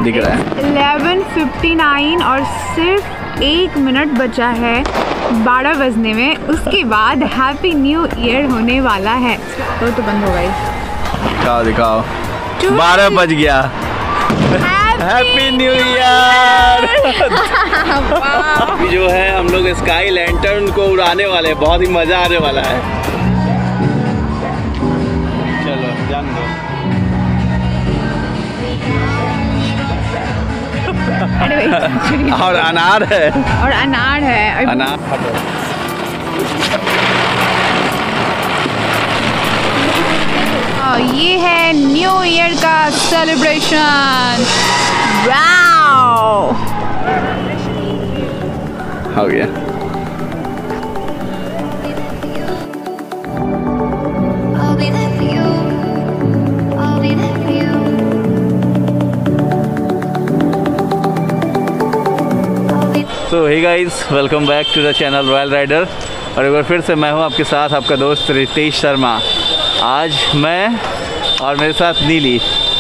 दिख रहा है। 11:59 और सिर्फ 1 मिनट बचा है 12 बजने में। उसके बाद हैप्पी न्यू ईयर होने वाला है। तो बंद हो गई। दिखाओ 12 बज गया। Happy new year. जो है हम लोग स्काई लैंटर्न को उड़ाने वाले हैं, बहुत ही मजा आने वाला है। चलो जान दो। और अनार है। अनार ये है न्यू ईयर का सेलिब्रेशन। वाओ हो गया। तो hey guys, welcome back to the channel Royal Rider. और एक बार फिर से मैं हूं आपके साथ, आपका दोस्त रितेश शर्मा। आज मैं और मेरे साथ नीली,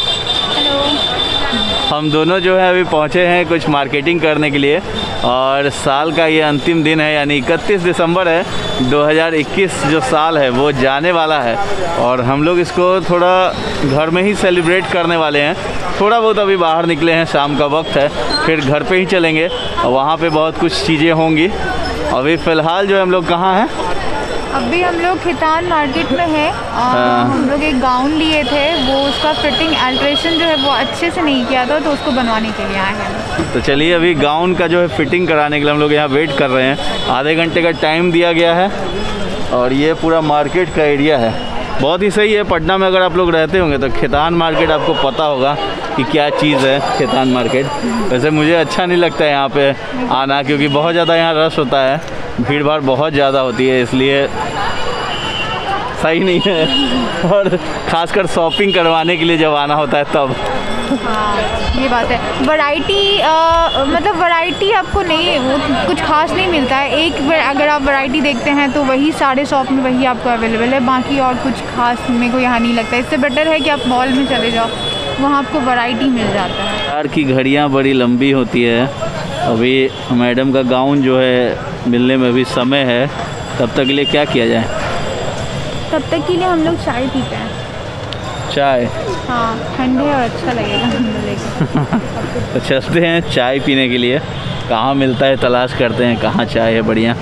हम दोनों जो है अभी पहुंचे हैं कुछ मार्केटिंग करने के लिए। और साल का ये अंतिम दिन है, यानी 31 दिसंबर है। 2021 जो साल है वो जाने वाला है और हम लोग इसको थोड़ा घर में ही सेलिब्रेट करने वाले हैं। थोड़ा बहुत अभी बाहर निकले हैं, शाम का वक्त है, फिर घर पे ही चलेंगे और वहाँ पे बहुत कुछ चीज़ें होंगी। अभी फ़िलहाल जो हम लोग कहाँ हैं? अभी हम लोग खितान मार्केट में है। हम लोग एक गाउन लिए थे, वो उसका फिटिंग अल्ट्रेशन जो है वो अच्छे से नहीं किया था, तो उसको बनवाने के लिए आए हैं। तो चलिए अभी गाउन का जो है फिटिंग कराने के लिए हम लोग यहाँ वेट कर रहे हैं। आधे घंटे का टाइम दिया गया है और ये पूरा मार्केट का एरिया है, बहुत ही सही है। पटना में अगर आप लोग रहते होंगे तो खितान मार्केट आपको पता होगा कि क्या चीज़ है खितान मार्केट। वैसे मुझे अच्छा नहीं लगता है यहाँ पे आना, क्योंकि बहुत ज़्यादा यहाँ रश होता है, भीड़ भाड़ बहुत ज़्यादा होती है, इसलिए सही नहीं है। और ख़ासकर शॉपिंग करवाने के लिए जब आना होता है तब। हाँ ये बात है। वैरायटी मतलब वैरायटी आपको नहीं, कुछ खास नहीं मिलता है। एक अगर आप वैरायटी देखते हैं तो वही सारे शॉप में वही आपको अवेलेबल है, बाकी और कुछ खास मेरे को यहाँ नहीं लगता। इससे बेटर है कि आप मॉल में चले जाओ, वहाँ आपको वैरायटी मिल जाता है। कार की घड़ियाँ बड़ी लंबी होती है। अभी मैडम का गाउन जो है मिलने में भी समय है, तब तक के लिए क्या किया जाए? तब तक के लिए हम लोग चाय पीते हैं। चाय? हाँ, ठंडे और अच्छा लगेगा। तो चलते हैं चाय पीने के लिए। कहाँ मिलता है तलाश करते हैं, कहाँ चाय है बढ़िया।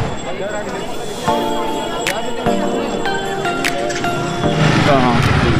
कहाँ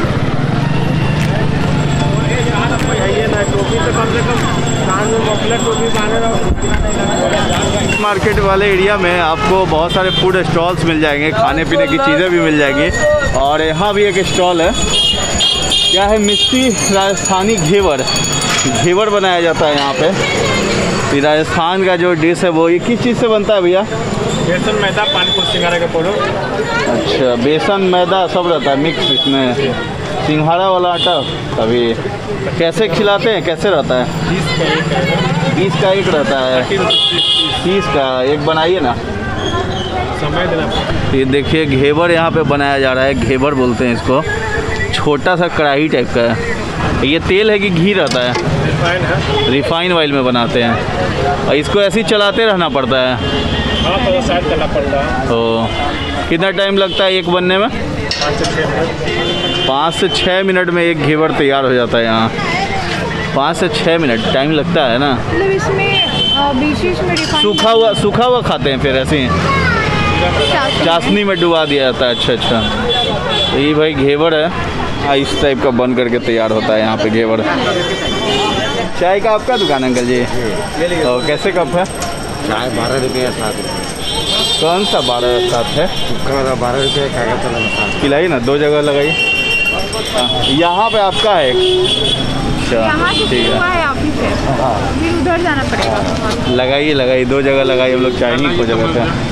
मार्केट वाले एरिया में आपको बहुत सारे फूड स्टॉल्स मिल जाएंगे, खाने पीने की चीज़ें भी मिल जाएंगी। और यहाँ भी एक स्टॉल है, क्या है, मिष्टी राजस्थानी घेवर। घेवर बनाया जाता है यहाँ पे। राजस्थान का जो डिश है वो ये किस चीज़ से बनता है भैया? बेसन मैदा पानी सिंघाड़ा का पाउडर। अच्छा, बेसन मैदा सब रहता है मिक्स इसमें, सिंघाड़ा वाला आटा। अभी कैसे खिलाते हैं, कैसे रहता है? 20 का एक रहता है, 30 का एक बनाइए ना। समय देना। ये देखिए घेवर यहाँ पे बनाया जा रहा है, घेवर बोलते हैं इसको। छोटा सा कढ़ाई टाइप का है। ये तेल है कि घी रहता है? रिफाइन है। रिफाइन ऑयल में बनाते हैं और इसको ऐसे ही चलाते रहना पड़ता है। हाँ, थोड़ा साइड करना पड़ता है। तो कितना टाइम लगता है एक बनने में? 5 से 6 मिनट। 5 से 6 मिनट में एक घेवर तैयार हो जाता है यहाँ। 5 से 6 मिनट टाइम लगता है ना। मतलब इसमें बीच में सूखा हुआ खाते हैं, फिर ऐसे ही चाशनी में डुबा दिया जाता है। अच्छा अच्छा, तो ये भाई घेवर है, इस टाइप का बन करके तैयार होता है यहाँ पे घेवर। चाय का आपका दुकान अंकल जी? तो कैसे कप है चाय? 12 रुपये 7 रुपये। कौन सा 12 7 है? 12 रुपये का खिलाई ना, 2 जगह लगाइए। यहाँ पे आपका है? अच्छा ठीक है, फिर उधर जाना पड़ेगा। लगाइए 2 जगह लगाइए, हम लोग चाय नहीं खोज लेते हैं।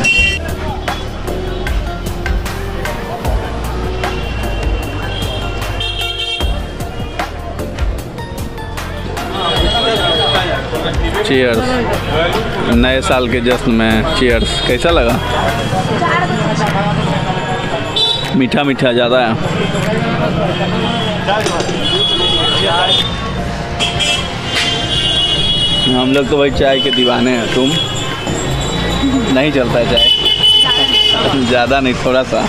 चीयर्स, नए साल के जश्न में चीयर्स। कैसा लगा? मीठा मीठा ज़्यादा है। हम लोग तो भाई चाय के दीवाने हैं। तुम? नहीं चलता है चाय? ज़्यादा नहीं, थोड़ा सा।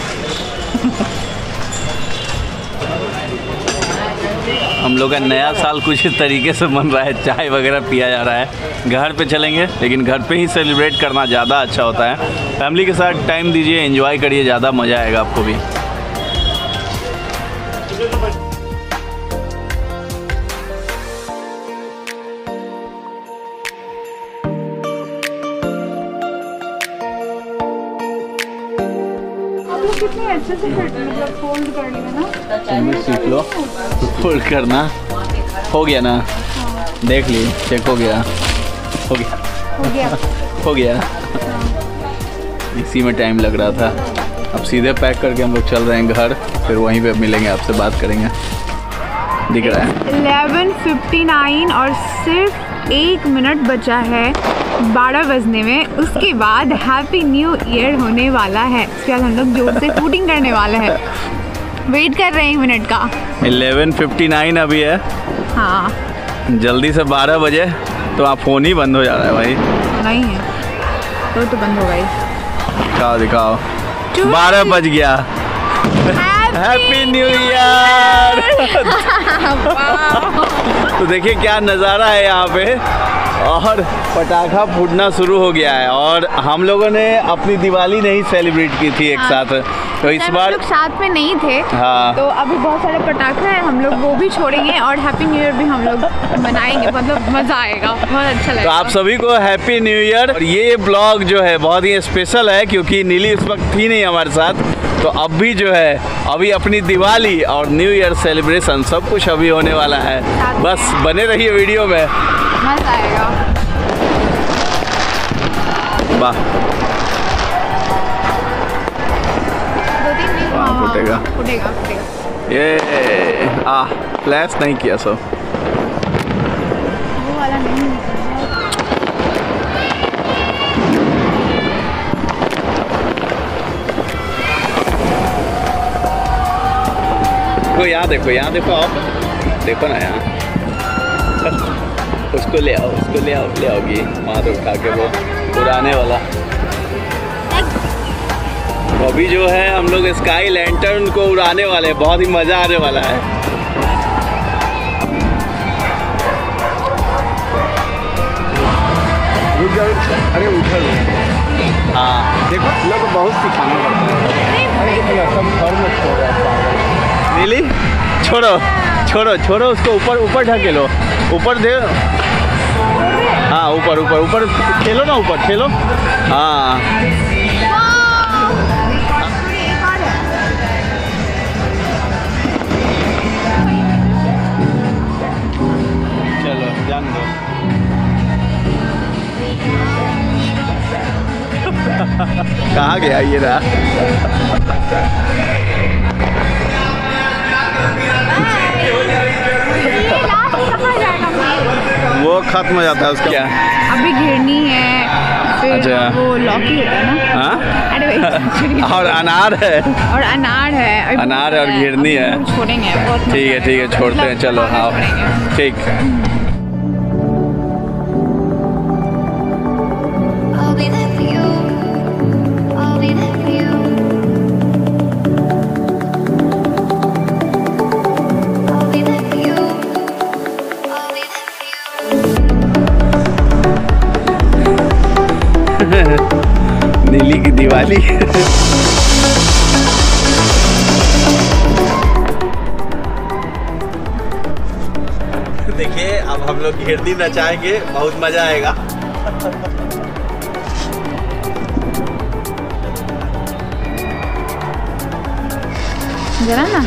हम लोग का नया साल कुछ इस तरीके से मन रहा है, चाय वगैरह पिया जा रहा है। घर पे चलेंगे, लेकिन घर पे ही सेलिब्रेट करना ज़्यादा अच्छा होता है। फैमिली के साथ टाइम दीजिए, एंजॉय करिए, ज़्यादा मज़ा आएगा आपको भी। कितने अच्छे से मतलब फोल्ड कर लिया ना। तुम भी सीख लो फोल्ड करना। हो गया ना? देख ली, चेक हो गया। हो गया, हो गया, हो गया। इसी में टाइम लग रहा था। अब सीधे पैक करके हम लोग चल रहे हैं घर, फिर वहीं पे मिलेंगे, आपसे बात करेंगे। दिख रहा है 11:59 और सिर्फ 1 मिनट बचा है 12 बजने में। उसके बाद हैप्पी न्यू ईयर होने वाला है। उसके बाद हम लोग जोर से शूटिंग करने वाले हैं। वेट कर रहे हैं 1 मिनट का। 11:59 अभी है। हाँ, जल्दी से 12 बजे तो आप फ़ोन ही बंद हो जा रहा है भाई। नहीं है तो बंद हो गई। दिखाओ दिखाओ, 12 बज गया। Happy new year. तो देखिए क्या नज़ारा है यहाँ पे, और पटाखा फूटना शुरू हो गया है। और हम लोगों ने अपनी दिवाली नहीं सेलिब्रेट की थी एक साथ, तो इस बार लोग साथ में नहीं थे। हाँ, तो अभी बहुत सारे पटाखे हैं, हम लोग वो भी छोड़ेंगे और हैप्पी न्यू ईयर भी हम लोग मनाएंगे। मतलब मज़ा आएगा, बहुत अच्छा लगेगा। तो आप सभी को हैप्पी न्यू ईयर। और ये ब्लॉग जो है बहुत ही स्पेशल है, क्योंकि नीली उस वक्त थी नहीं हमारे साथ। तो अब भी जो है, अभी अपनी दिवाली और न्यू ईयर सेलिब्रेशन सब कुछ अभी होने वाला है। बस बने रहिए वीडियो में, मज़ा आएगा। वाह, 2-3 दिन फूटेगा फूटेगा फूटेगा। ये फ्लैश नहीं किया सब। वो वाला नहीं तो यहाँ देखो आप देखो ना, यहाँ उसको ले आओ, ले आओगी वहाँ से उठा के वो उड़ाने वाला। तो अभी जो है हम लोग स्काई लैंटर्न को उड़ाने वाले हैं, बहुत ही मज़ा आने वाला है। अरे उधर हाँ देखो, लोग को बहुत सिखाना पड़ता है। अरे सब घर में छोड़ रहा है। नीली छोड़ो उसको, ऊपर ढकेलो, ऊपर दे। हाँ ऊपर खेलो ना, ऊपर खेलो। हाँ चलो जान दो। कहाँ गया ये रहा? वो खत्म हो जाता है उसका। क्या अभी घिरनी है, फिर अच्छा, वो लौकी होता है ना। हाँ, अरे भाई और अनार है, और अनार है और घिरनी है। छोड़ेंगे, ठीक है छोड़ते हैं, चलो आओ। ठीक। I'll be there for you. I'll be there for you. I'll be there for you. I'll be there for you. नीली की दिवाली। देखिए अब हम लोग घिरनी नचाएंगे, बहुत मजा आएगा। जरा ना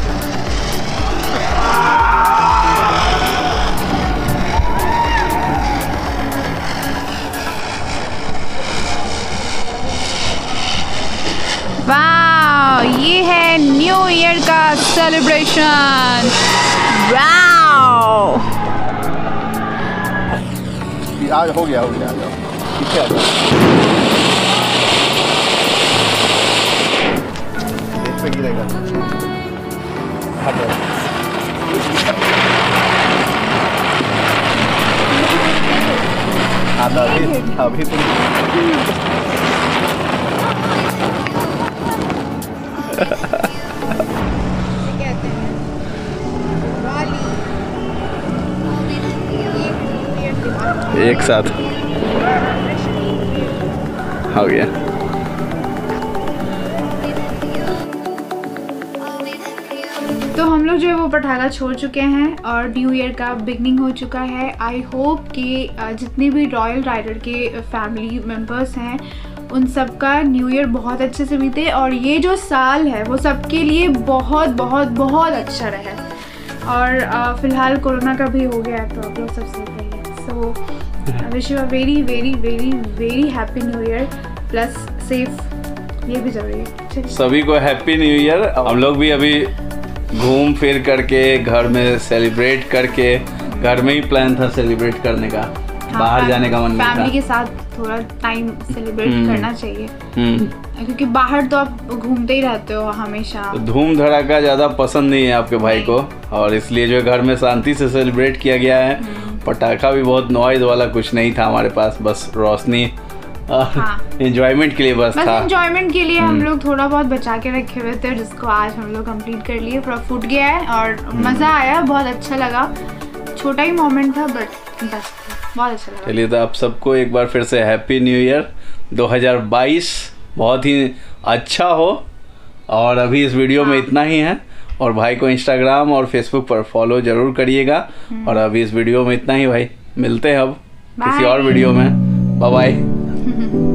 वाह, ये है न्यू ईयर का सेलिब्रेशन। वाह, आज हो गया आ जाओ, पीछे आ जाओ। देख पे गिरेगा। हटो। अभी तो एक साथ हो गया। तो हम लोग जो है वो पटाखा छोड़ चुके हैं और न्यू ईयर का बिगनिंग हो चुका है। आई होप कि जितने भी रॉयल राइडर के फैमिली मेम्बर्स हैं उन सब का न्यू ईयर बहुत अच्छे से बीते और ये जो साल है वो सबके लिए बहुत बहुत बहुत अच्छा रहे। और फिलहाल कोरोना का भी हो गया तो आप लोग सब सेफ रहिए। So I wish you a very very very very happy new year plus safe, ये भी जरूरी है। सभी को हैप्पी न्यू ईयर। हम लोग भी अभी घूम फिर करके घर में सेलिब्रेट करके, घर में ही प्लान था सेलिब्रेट करने का, बाहर जाने का मन नहीं था। फैमिली के साथ थोड़ा टाइम सेलिब्रेट करना चाहिए क्योंकि बाहर तो आप घूमते ही रहते हो हमेशा। तो धूम धड़ाका ज़्यादा पसंद नहीं है आपके भाई को और इसलिए जो घर में शांति से सेलिब्रेट किया गया है। पटाखा भी बहुत नॉइज वाला कुछ नहीं था हमारे पास, बस रोशनी एंजॉयमेंट के लिए बस था। एंजॉयमेंट के लिए हम लोग थोड़ा बहुत बचा के रखे हुए थे जिसको आज हम लोग कंप्लीट कर लिए। पूरा फूट गया है और मज़ा आया, बहुत अच्छा लगा। छोटा ही मोमेंट था बट बस बहुत अच्छा लगा। चलिए तो आप सबको एक बार फिर से हैप्पी न्यू ईयर 2022 बहुत ही अच्छा हो। और अभी इस वीडियो में इतना ही है और भाई को इंस्टाग्राम और फेसबुक पर फॉलो जरूर करिएगा। और अभी इस वीडियो में इतना ही भाई, मिलते हैं अब किसी और वीडियो में। Bye bye.